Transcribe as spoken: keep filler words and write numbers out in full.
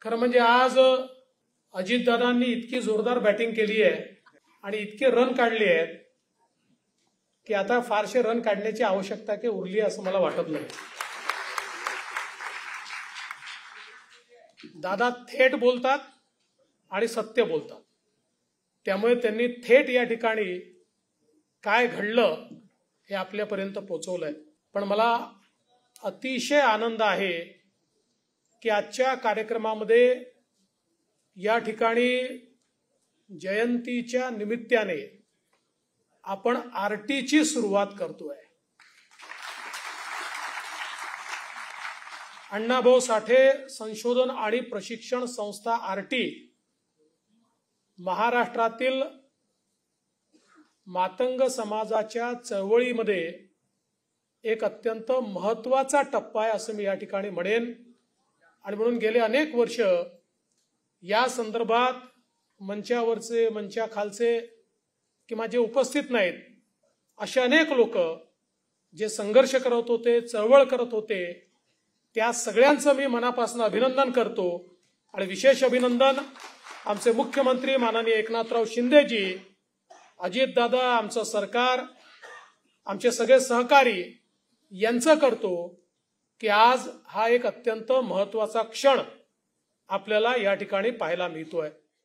खरं म्हणजे आज अजितदादांनी इतकी जोरदार बॅटिंग केली आहे आणि इतके रन काढले आहेत की आता फारसे रन काढण्याची आवश्यकता की उरली असं मला वाटत नाही। दादा थेट बोलतात आणि सत्य बोलतात, त्यामुळे त्यांनी थेट या ठिकाणी काय घडलं हे आपल्यापर्यंत पोहोचवलंय। पण मला अतिशय आनंद आहे की आजच्या कार्यक्रमामध्ये या ठिकाणी जयंतीच्या निमित्ताने आपण आरटीची सुरुवात करतोय। अण्णाभाऊ साठे संशोधन आणि प्रशिक्षण संस्था आरटी महाराष्ट्रातील मातंग समाजाच्या चळवळीमध्ये एक अत्यंत महत्त्वाचा टप्पा आहे असं मी या ठिकाणी म्हणेन। आणि म्हणून गेले अनेक वर्ष या संदर्भात मंचावरचे मंचाखालचे किंवा जे उपस्थित नाहीत असे अनेक लोक जे संघर्ष करत होते, चळवळ करत होते, त्या सगळ्यांचं मी मनापासून अभिनंदन करतो। आणि विशेष अभिनंदन आमचे मुख्यमंत्री माननीय एकनाथराव शिंदेजी, अजितदादा, आमचं सरकार, आमचे सगळे सहकारी यांचं करतो की आज हा एक अत्यंत महत्त्वाचा क्षण आपल्याला या ठिकाणी पाहायला मिळतोय।